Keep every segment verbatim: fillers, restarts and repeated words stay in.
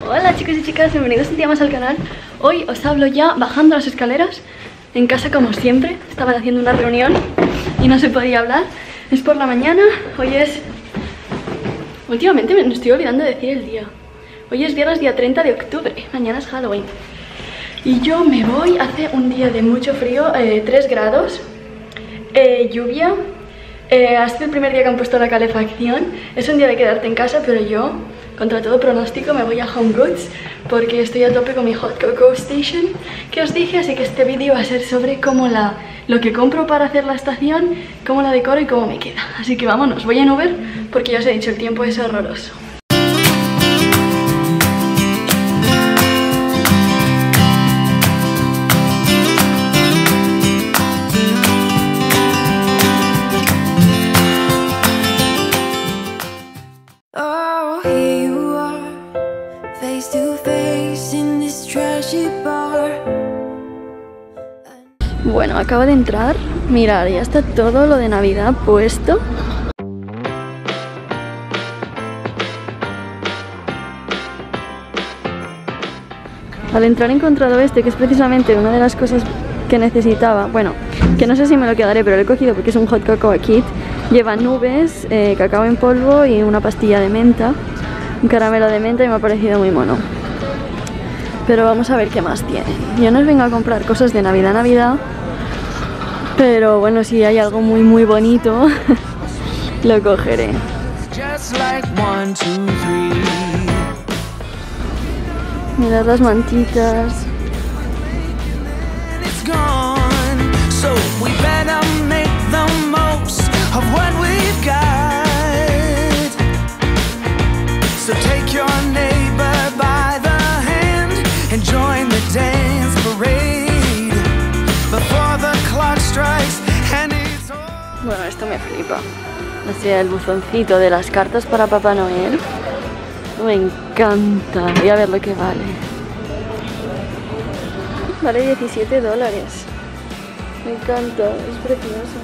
Hola chicos y chicas, bienvenidos un día más al canal. Hoy os hablo ya bajando las escaleras. En casa como siempre, estaban haciendo una reunión y no se podía hablar. Es por la mañana, hoy es... Últimamente me estoy olvidando de decir el día. Hoy es viernes día treinta de octubre, mañana es Halloween. Y yo me voy, hace un día de mucho frío, eh, tres grados, eh, lluvia. Eh, ha sido el primer día que han puesto la calefacción. Es un día de quedarte en casa, pero yo, contra todo pronóstico, me voy a Home Goods porque estoy a tope con mi Hot Cocoa Station que os dije, así que este vídeo va a ser sobre cómo la, lo que compro para hacer la estación, cómo la decoro y cómo me queda. Así que vámonos, voy en Uber porque ya os he dicho, el tiempo es horroroso. Bueno, acabo de entrar, mirad, ya está todo lo de Navidad puesto. Al entrar he encontrado este, que es precisamente una de las cosas que necesitaba. Bueno, que no sé si me lo quedaré, pero lo he cogido porque es un Hot Cocoa Kit. Lleva nubes, eh, cacao en polvo y una pastilla de menta, un caramelo de menta, y me ha parecido muy mono. Pero vamos a ver qué más tiene. Yo no os vengo a comprar cosas de Navidad, Navidad. Pero bueno, si hay algo muy muy bonito, lo cogeré. Mirad las mantitas. Bueno, esto me flipa. O sea, el buzoncito de las cartas para Papá Noel. Me encanta. Voy a ver lo que vale. Vale diecisiete dólares. Me encanta, es precioso.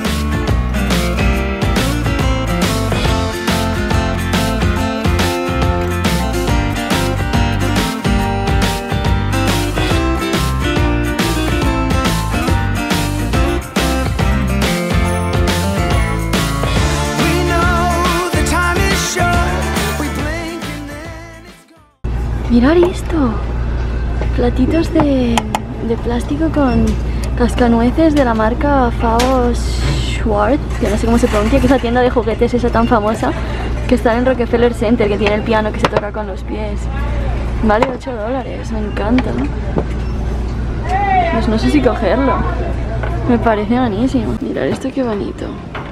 Mirad esto, platitos de, de plástico con cascanueces de la marca Faos Schwarz, que no sé cómo se pronuncia, que es la tienda de juguetes esa tan famosa que está en Rockefeller Center, que tiene el piano que se toca con los pies. Vale ocho dólares, me encanta, ¿no? Pues no sé si cogerlo, me parece buenísimo. Mirad esto, qué bonito.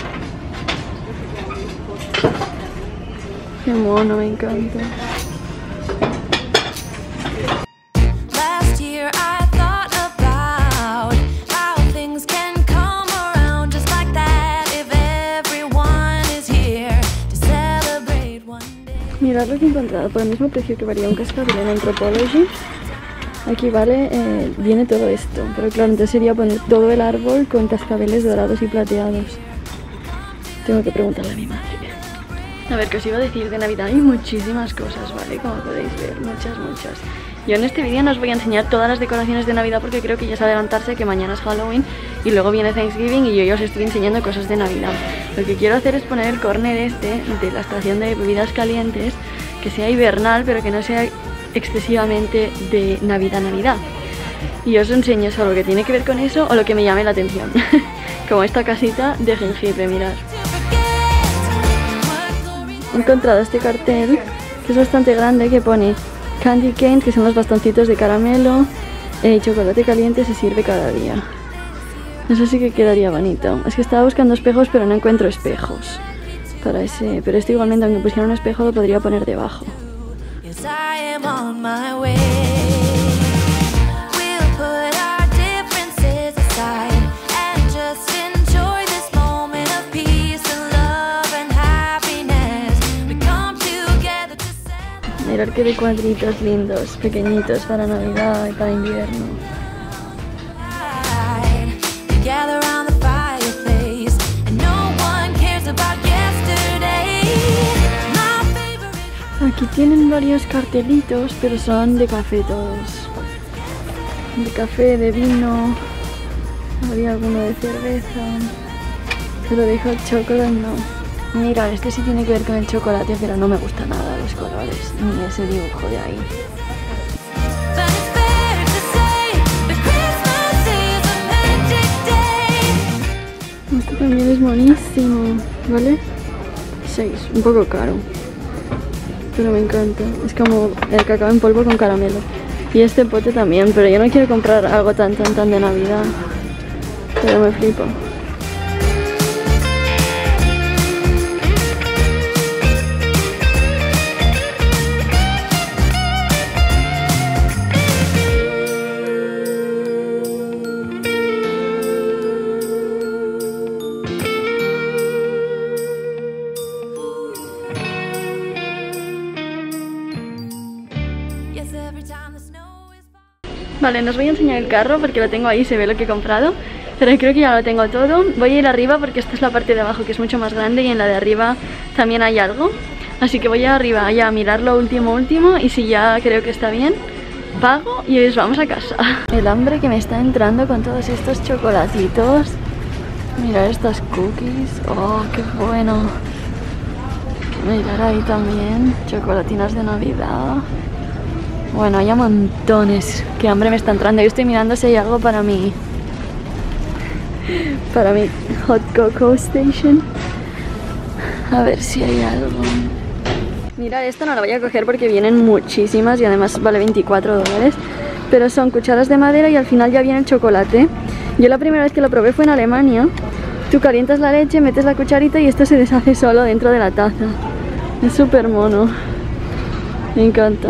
Qué mono, me encanta. Mirad lo que he encontrado por el mismo precio que varía un cascabel en Anthropologie. Aquí vale, eh, viene todo esto, pero claro, entonces sería poner todo el árbol con cascabeles dorados y plateados. Tengo que preguntarle a mi madre. A ver, ¿qué os iba a decir de Navidad? Hay muchísimas cosas, ¿vale? Como podéis ver, muchas, muchas. Yo en este vídeo no os voy a enseñar todas las decoraciones de Navidad porque creo que ya es adelantarse, que mañana es Halloween y luego viene Thanksgiving y yo ya os estoy enseñando cosas de Navidad. Lo que quiero hacer es poner el corner este de la estación de bebidas calientes, que sea hibernal pero que no sea excesivamente de Navidad, Navidad. Y os enseño solo lo que tiene que ver con eso o lo que me llame la atención. Como esta casita de jengibre, mirad. He encontrado este cartel que es bastante grande, que pone candy canes, que son los bastoncitos de caramelo, eh, chocolate caliente, se sirve cada día. Eso sí que quedaría bonito. Es que estaba buscando espejos pero no encuentro espejos para ese, pero este igualmente, aunque pusiera un espejo, lo podría poner debajo. Mirad que de cuadritos lindos, pequeñitos para Navidad y para invierno. Aquí tienen varios cartelitos, pero son de café todos. De café, de vino, había alguno de cerveza, pero de hot chocolate no. Mira, este sí tiene que ver con el chocolate, pero no me gusta nada los colores, ni ese dibujo de ahí. Este también es buenísimo, ¿vale? seis, un poco caro, pero me encanta. Es como el cacao en polvo con caramelo. Y este pote también, pero yo no quiero comprar algo tan tan tan de Navidad. Pero me flipo. Vale, nos voy a enseñar el carro porque lo tengo ahí, se ve lo que he comprado. Pero creo que ya lo tengo todo. Voy a ir arriba porque esta es la parte de abajo que es mucho más grande y en la de arriba también hay algo. Así que voy arriba ya a mirar lo último último y si ya creo que está bien, pago y nos vamos a casa. El hambre que me está entrando con todos estos chocolatitos. Mirad estas cookies. Oh, qué bueno. Mirad ahí también, chocolatinas de Navidad. Bueno, hay montones. Qué hambre me está entrando. Yo estoy mirando si hay algo para mí. Para mi hot cocoa station. A ver si hay algo. Mira, esta no la voy a coger porque vienen muchísimas y además vale veinticuatro dólares. Pero son cucharas de madera y al final ya viene el chocolate. Yo la primera vez que lo probé fue en Alemania. Tú calientas la leche, metes la cucharita y esto se deshace solo dentro de la taza. Es súper mono. Me encanta.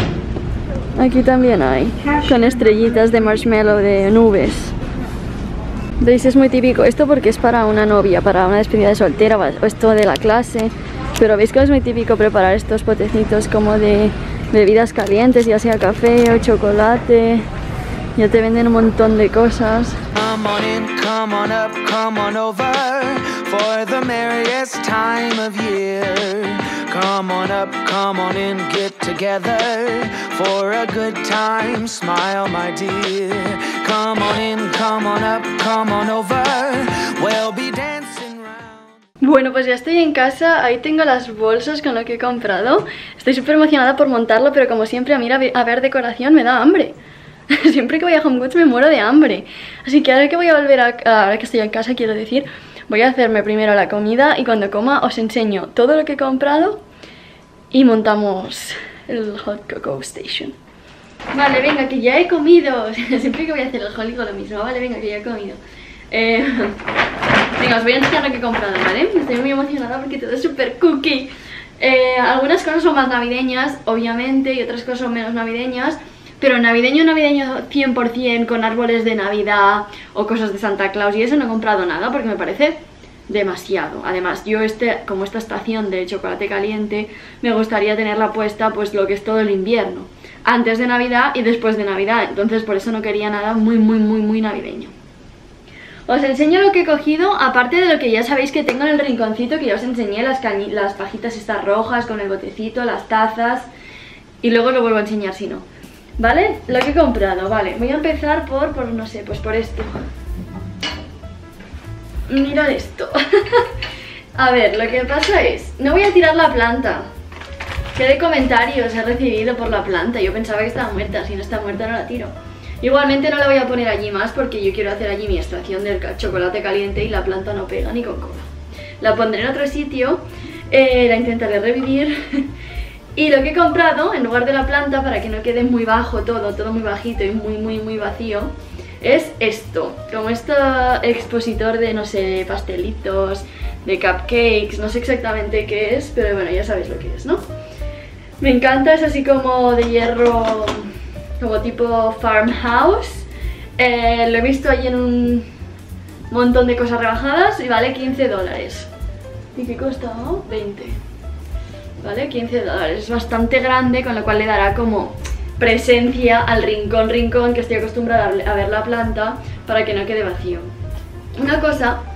Aquí también hay, con estrellitas de marshmallow, de nubes. ¿Veis? Es muy típico. Esto porque es para una novia, para una despedida de soltera o esto de la clase. Pero veis que es muy típico preparar estos potecitos como de bebidas calientes, ya sea café o chocolate. Ya te venden un montón de cosas. Come on in, come on up, come on over for the merriest time of year. Come on up, come on in, get together for a good time, smile my dear. Come on in, come on up, come on over, we'll be dancing round. Bueno, pues ya estoy en casa, ahí tengo las bolsas con lo que he comprado. Estoy súper emocionada por montarlo, pero como siempre a mí a ver decoración me da hambre. Siempre que voy a Home Goods me muero de hambre. Así que ahora que voy a volver a... ahora que estoy en casa, quiero decir, voy a hacerme primero la comida y cuando coma os enseño todo lo que he comprado y montamos el Hot Cocoa Station. Vale, venga, que ya he comido. Siempre que voy a hacer el haul digo lo mismo. Vale, venga, que ya he comido. Eh, venga, os voy a enseñar lo que he comprado, ¿vale? Estoy muy emocionada porque todo es súper cookie. eh, Algunas cosas son más navideñas, obviamente, y otras cosas son menos navideñas. Pero navideño, navideño cien por cien con árboles de Navidad o cosas de Santa Claus y eso no he comprado nada porque me parece demasiado. Además, yo este, como esta estación de chocolate caliente, me gustaría tenerla puesta pues lo que es todo el invierno, antes de Navidad y después de Navidad. Entonces por eso no quería nada muy muy muy muy navideño. Os enseño lo que he cogido, aparte de lo que ya sabéis que tengo en el rinconcito, que ya os enseñé, las, las pajitas estas rojas con el botecito, las tazas, y luego lo vuelvo a enseñar si no. ¿Vale? Lo que he comprado, vale. Voy a empezar por, por no sé, pues por esto. Mirad esto. A ver, lo que pasa es, no voy a tirar la planta. ¿Qué de comentarios he recibido por la planta? Yo pensaba que estaba muerta, si no está muerta no la tiro. Igualmente no la voy a poner allí más porque yo quiero hacer allí mi extracción del chocolate caliente y la planta no pega ni con cola. La pondré en otro sitio, eh, la intentaré revivir. Y lo que he comprado, en lugar de la planta, para que no quede muy bajo todo, todo muy bajito y muy muy muy vacío, es esto, como este expositor de, no sé, pastelitos, de cupcakes, no sé exactamente qué es, pero bueno, ya sabéis lo que es, ¿no? Me encanta, es así como de hierro, como tipo farmhouse. Eh, lo he visto ahí en un montón de cosas rebajadas y vale quince dólares. ¿Y qué cuesta? ¿No? veinte. Vale, quince dólares. Es bastante grande, con lo cual le dará como presencia al rincón rincón que estoy acostumbrada a ver la planta para que no quede vacío. Una cosa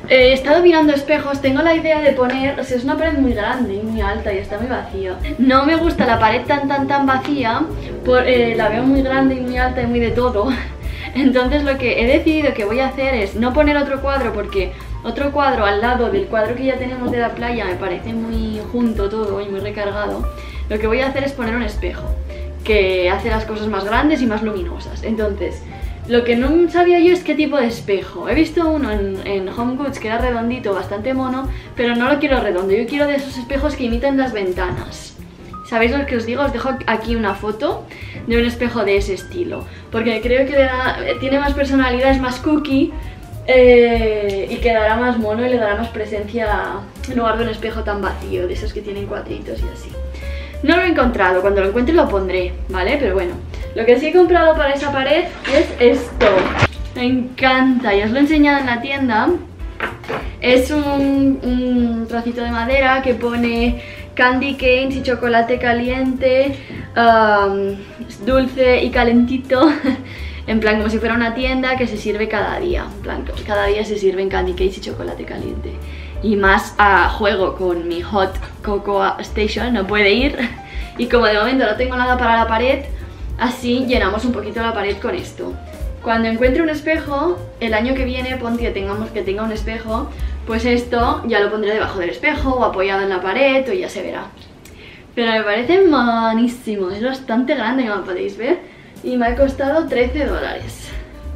Eh, he estado mirando espejos, tengo la idea de poner, o sea, es una pared muy grande y muy alta y está muy vacío. No me gusta la pared tan tan tan vacía, por, eh, la veo muy grande y muy alta y muy de todo. Entonces lo que he decidido que voy a hacer es no poner otro cuadro, porque otro cuadro al lado del cuadro que ya tenemos de la playa me parece muy junto todo y muy recargado. Lo que voy a hacer es poner un espejo que hace las cosas más grandes y más luminosas. Entonces, lo que no sabía yo es qué tipo de espejo. He visto uno en, en Home Goods que era redondito, bastante mono, pero no lo quiero redondo. Yo quiero de esos espejos que imitan las ventanas. ¿Sabéis lo que os digo? Os dejo aquí una foto de un espejo de ese estilo, porque creo que le da, tiene más personalidad, es más cookie, eh, y quedará más mono y le dará más presencia en lugar de un espejo tan vacío, de esos que tienen cuadritos y así. No lo he encontrado, cuando lo encuentre lo pondré, ¿vale? Pero bueno, lo que sí he comprado para esa pared es esto. Me encanta, ya os lo he enseñado en la tienda. Es un, un trocito de madera que pone candy canes y chocolate caliente, um, dulce y calentito. En plan, como si fuera una tienda que se sirve cada día. En plan, cada día se sirven candy canes y chocolate caliente. Y más a juego con mi Hot Cocoa Station, no puede ir. Y como de momento no tengo nada para la pared, así llenamos un poquito la pared con esto. Cuando encuentre un espejo, el año que viene, ponte que tengamos que tenga un espejo, pues esto ya lo pondré debajo del espejo o apoyado en la pared o ya se verá. Pero me parece monísimo, es bastante grande como podéis ver y me ha costado trece dólares.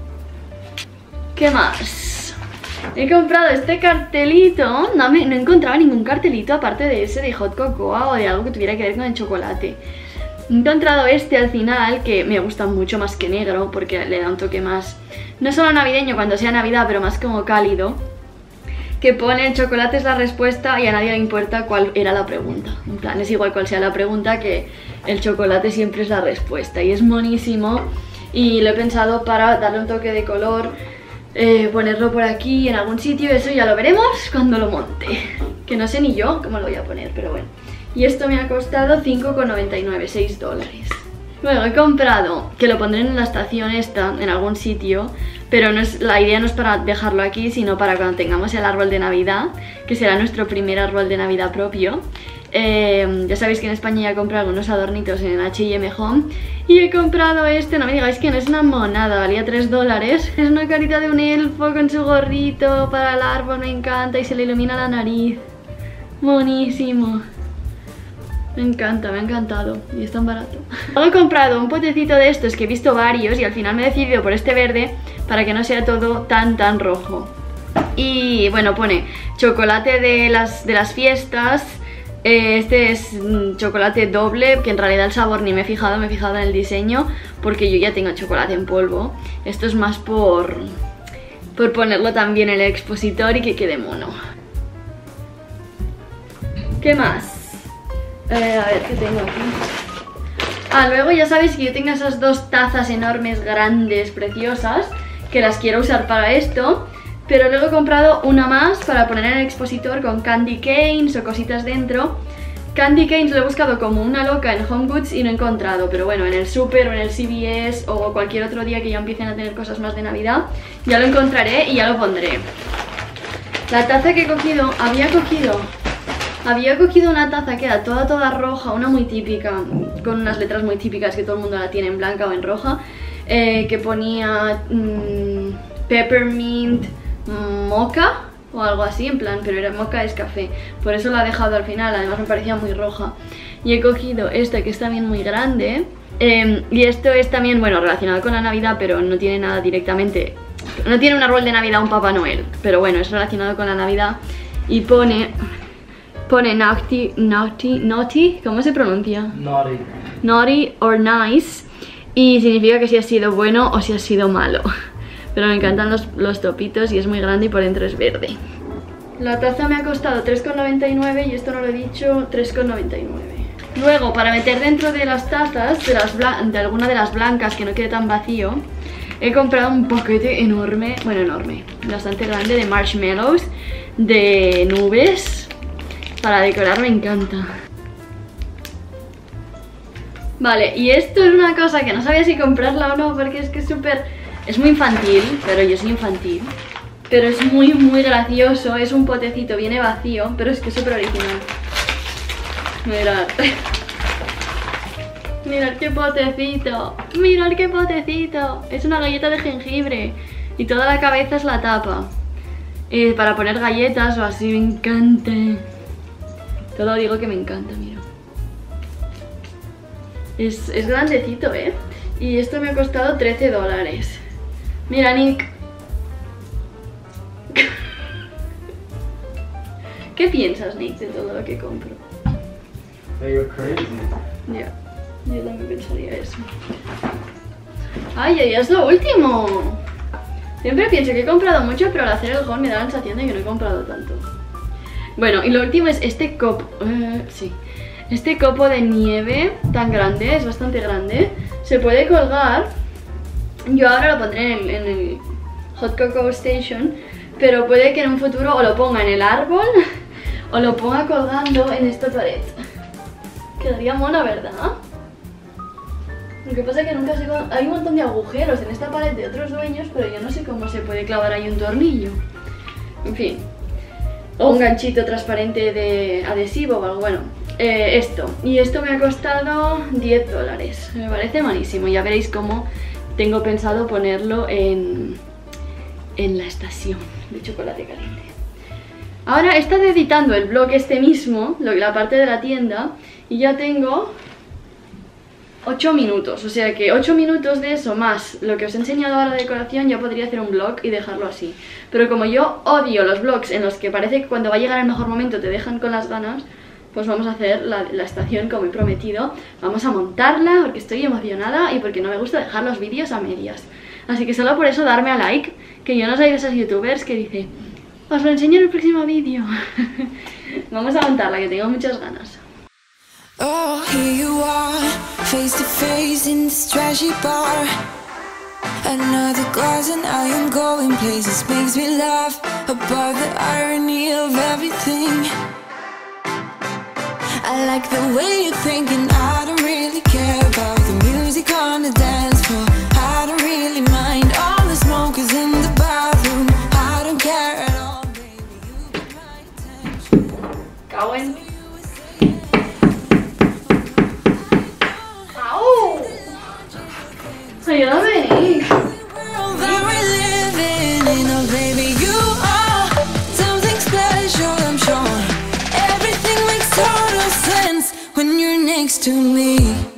¿Qué más? He comprado este cartelito, no, me, no encontraba ningún cartelito aparte de ese de Hot Cocoa o de algo que tuviera que ver con el chocolate. He encontrado este al final que me gusta mucho más que negro porque le da un toque más, no solo navideño cuando sea Navidad, pero más como cálido, que pone el chocolate es la respuesta y a nadie le importa cuál era la pregunta. En plan, es igual cuál sea la pregunta, que el chocolate siempre es la respuesta y es monísimo y lo he pensado para darle un toque de color. Eh, ponerlo por aquí en algún sitio, eso ya lo veremos cuando lo monte, que no sé ni yo cómo lo voy a poner, pero bueno. Y esto me ha costado cinco con noventa y nueve, seis dólares. Luego he comprado, que lo pondré en la estación esta, en algún sitio, pero no es, la idea no es para dejarlo aquí, sino para cuando tengamos el árbol de Navidad, que será nuestro primer árbol de Navidad propio. Eh, ya sabéis que en España ya compré algunos adornitos en H y M Home y he comprado este, no me digáis que no es una monada, valía tres dólares. Es una carita de un elfo con su gorrito para el árbol, me encanta y se le ilumina la nariz. Monísimo. Me encanta, me ha encantado y es tan barato. He comprado un potecito de estos que he visto varios y al final me he decidido por este verde para que no sea todo tan tan rojo. Y bueno, pone chocolate de las, de las fiestas. Este es mm, chocolate doble, que en realidad el sabor ni me he fijado, me he fijado en el diseño porque yo ya tengo chocolate en polvo. Esto es más por, por ponerlo también en el expositor y que quede mono. ¿Qué más? Eh, a ver, ¿qué tengo aquí? Ah, luego ya sabéis que yo tengo esas dos tazas enormes, grandes, preciosas, que las quiero usar para esto. Pero luego he comprado una más para poner en el expositor con candy canes o cositas dentro. Candy canes lo he buscado como una loca en Home Goods y no he encontrado, pero bueno, en el super o en el C V S o cualquier otro día que ya empiecen a tener cosas más de Navidad, ya lo encontraré y ya lo pondré. La taza que he cogido, había cogido, había cogido una taza que era toda toda roja, una muy típica, con unas letras muy típicas que todo el mundo la tiene en blanca o en roja, eh, que ponía mmm, peppermint mocha o algo así, en plan, pero era mocha es café, por eso la he dejado al final, además me parecía muy roja. Y he cogido esta que es también muy grande, eh, y esto es también, bueno, relacionado con la Navidad, pero no tiene nada directamente, no tiene un árbol de Navidad, un Papá Noel, pero bueno, es relacionado con la Navidad y pone, pone naughty, naughty, naughty, ¿cómo se pronuncia? Naughty. Naughty or nice, y significa que si ha sido bueno o si ha sido malo. Pero me encantan los, los topitos y es muy grande y por dentro es verde. La taza me ha costado tres con noventa y nueve y esto no lo he dicho, tres con noventa y nueve. Luego, para meter dentro de las tazas, de, las de alguna de las blancas que no quede tan vacío, he comprado un paquete enorme, bueno enorme, bastante grande de marshmallows, de nubes, para decorar, me encanta. Vale, y esto es una cosa que no sabía si comprarla o no porque es que es súper... Es muy infantil, pero yo soy infantil. pero es muy muy gracioso. Es un potecito, viene vacío, pero es que es súper original. Mirad. Mirad qué potecito. Mirad qué potecito. Es una galleta de jengibre y toda la cabeza es la tapa. Eh, para poner galletas o así, me encanta. Todo digo que me encanta, mira. Es, es grandecito, ¿eh? Y esto me ha costado trece dólares. Mira, Nick. ¿Qué piensas, Nick, de todo lo que compro? You're crazy. Ya, yeah, yo también pensaría eso. ¡Ay, ya es lo último! Siempre pienso que he comprado mucho, pero al hacer el haul me da la sensación de que no he comprado tanto. Bueno, y lo último es este copo. Uh, sí. Este copo de nieve tan grande, es bastante grande. Se puede colgar. Yo ahora lo pondré en el, en el Hot Cocoa Station, pero puede que en un futuro o lo ponga en el árbol o lo ponga colgando en esta pared. Quedaría mona, ¿verdad? Lo que pasa es que nunca sé cómo... Hay un montón de agujeros en esta pared de otros dueños, pero yo no sé cómo se puede clavar ahí un tornillo. En fin. O un ganchito transparente de adhesivo o algo. Bueno, eh, esto. Y esto me ha costado diez dólares. Me parece malísimo. Ya veréis cómo tengo pensado ponerlo en, en la estación de chocolate caliente. Ahora he estado editando el blog este mismo, la parte de la tienda, y ya tengo ocho minutos, o sea que ocho minutos de eso más lo que os he enseñado ahora de decoración, ya podría hacer un blog y dejarlo así. Pero como yo odio los blogs en los que parece que cuando va a llegar el mejor momento te dejan con las ganas, pues vamos a hacer la, la estación como he prometido. Vamos a montarla porque estoy emocionada y porque no me gusta dejar los vídeos a medias. Así que solo por eso darme a like, que yo no soy de esos youtubers que dice os lo enseño en el próximo vídeo. Vamos a montarla, que tengo muchas ganas. Oh, here you are, face to face in this trashy bar. Another glass and I am going places. Makes me laugh about the irony of everything. I like the way you're thinking. I don't really care about the music on the dance floor. I don't really mind all the smokers in the bathroom. I don't care at all, baby, you get my attention. Cago en... ¡Au! ¡Ayúdame! When you're next to me.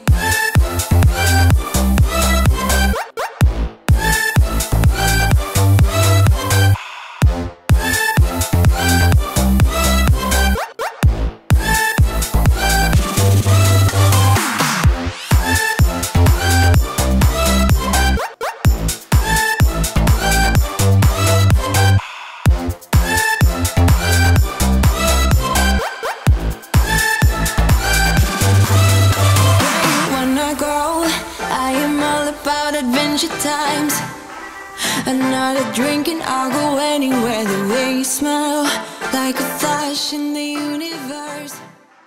Times another drink and I'll go anywhere. The way you smell like a flash in the universe.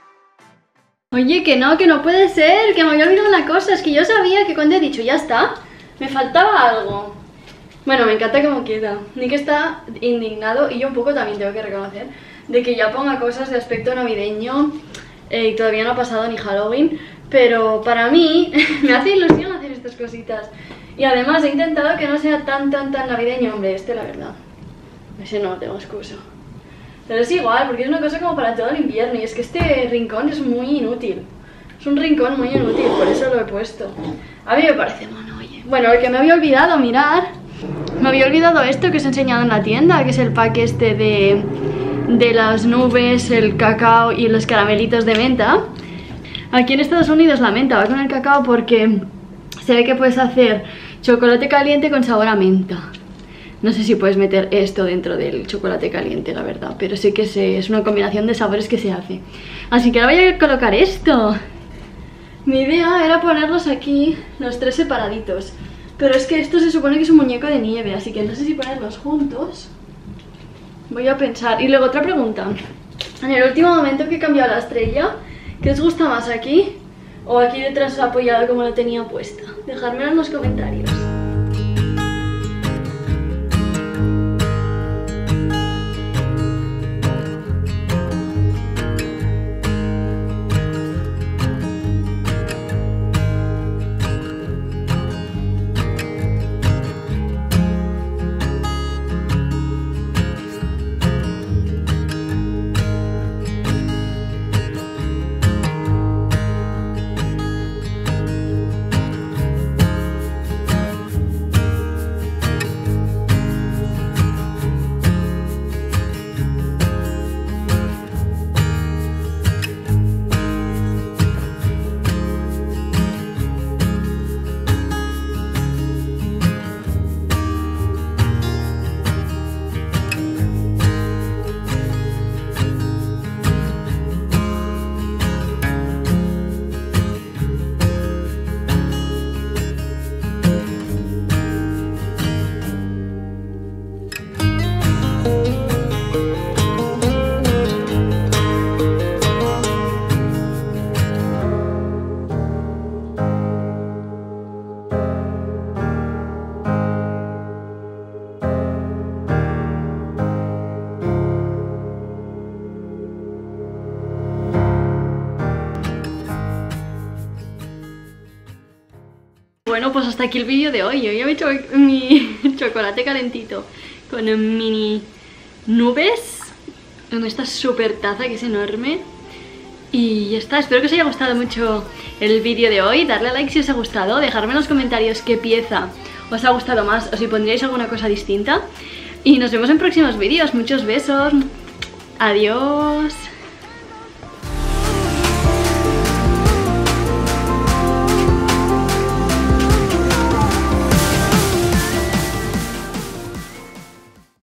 Oye, que no, que no puede ser, que me había olvidado una cosa. Es que yo sabía que cuando he dicho ya está, me faltaba algo. Bueno, me encanta cómo queda. Nick está indignado y yo un poco también tengo que reconocer de que ya ponga cosas de aspecto navideño eh, y todavía no ha pasado ni Halloween. Pero para mí me hace ilusión hacer estas cositas. Y además he intentado que no sea tan tan tan navideño. Hombre, este la verdad, ese no tengo excusa. Pero es igual, porque es una cosa como para todo el invierno. Y es que este rincón es muy inútil. Es un rincón muy inútil, por eso lo he puesto. A mí me parece mono, oye. Bueno, el que me había olvidado, mirar. Me había olvidado esto que os he enseñado en la tienda, que es el pack este de, de las nubes, el cacao y los caramelitos de menta. Aquí en Estados Unidos la menta va con el cacao porque se ve que puedes hacer chocolate caliente con sabor a menta. No sé si puedes meter esto dentro del chocolate caliente, la verdad, pero sí que se, es una combinación de sabores que se hace. Así que ahora voy a colocar esto. Mi idea era ponerlos aquí, los tres separaditos. Pero es que esto se supone que es un muñeco de nieve, así que no sé si ponerlos juntos. Voy a pensar. Y luego otra pregunta. En el último momento que he cambiado la estrella, ¿qué os gusta más, aquí o aquí detrás apoyado como lo tenía puesta? Dejadmelo en los comentarios. Bueno, pues hasta aquí el vídeo de hoy. Yo ya me he hecho mi chocolate calentito con mini nubes en esta super taza que es enorme. Y ya está, espero que os haya gustado mucho el vídeo de hoy. Darle a like si os ha gustado, dejarme en los comentarios qué pieza os ha gustado más o si pondríais alguna cosa distinta. Y nos vemos en próximos vídeos. Muchos besos. Adiós.